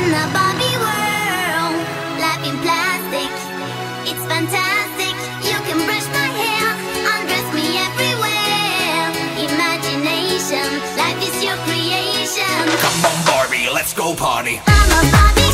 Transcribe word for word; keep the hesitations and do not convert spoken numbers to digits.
in a Barbie world, life in plastic, it's fantastic. You can brush my hair, undress me everywhere. Imagination, life is your creation. Come on Barbie, let's go party. I'm a Barbie